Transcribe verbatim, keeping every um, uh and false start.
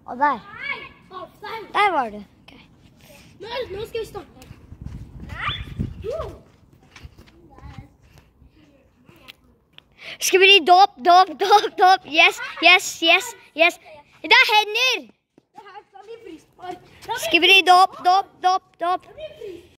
Og der. Der var du. Okay. Nå skal vi starte. Skal vi bli dåp, dåp, dåp, dåp? Yes, yes, yes, yes. Det er hender! Skal vi bli dåp, dåp, dåp, dåp?